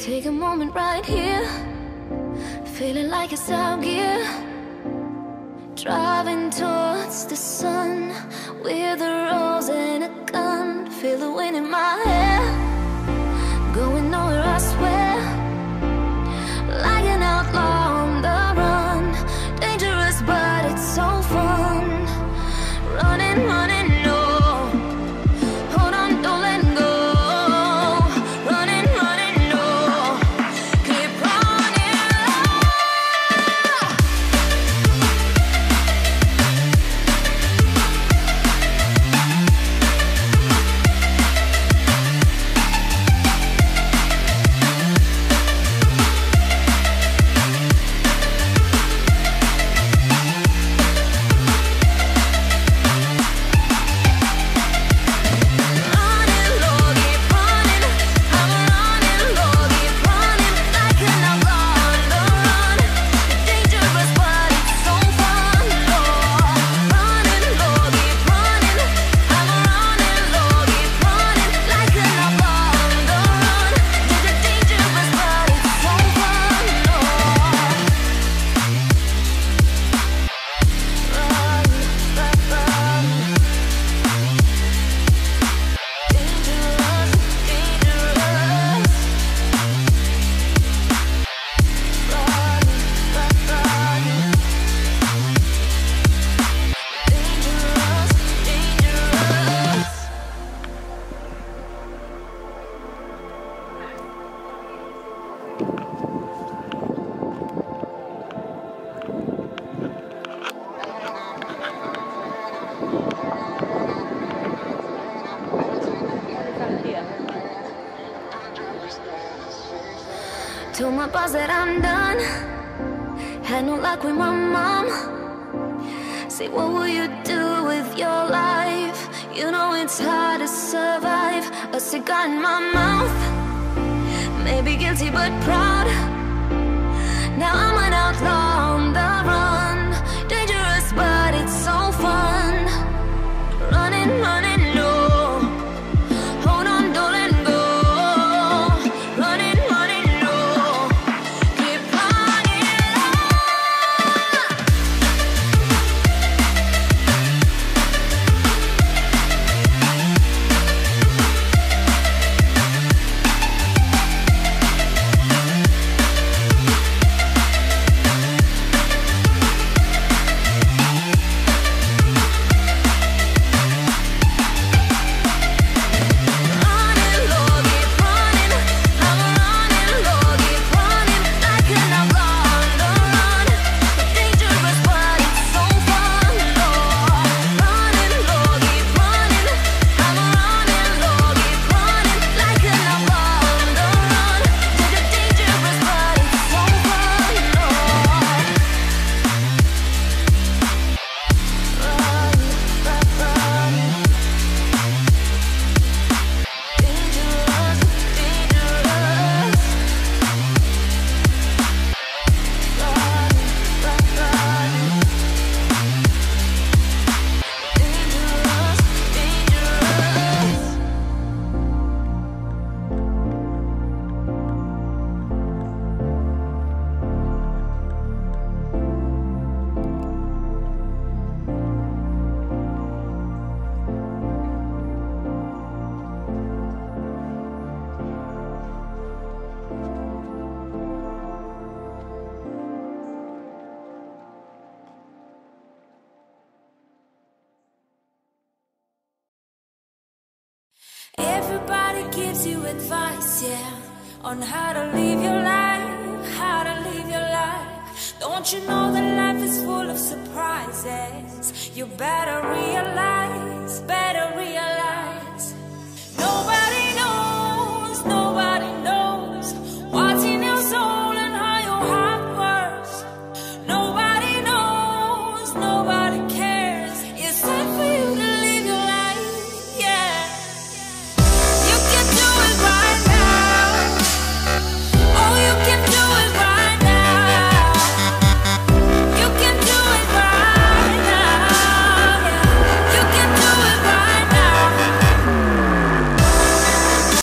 Take a moment right here, feeling like it's out gear. Driving towards the sun with a rose and a gun. Feel the wind in my hair, going nowhere I swear. Like an outlaw on the run, dangerous but it's so fun. Running, running, no, hold on, don't let go. Running, running, no, keep running. Told my boss that I'm done. Had no luck with my mom. Say, what will you do with your life? You know it's hard to survive. A cigar in my mouth, maybe guilty but proud. Now I'm an outlaw on the run, dangerous but it's so fun. Running, running, no, hold on, don't let go. Running, running, no, keep running. Everybody gives you advice, yeah, on how to live your life, how to live your life. Don't you know that life is full of surprises? You better realize, better realize.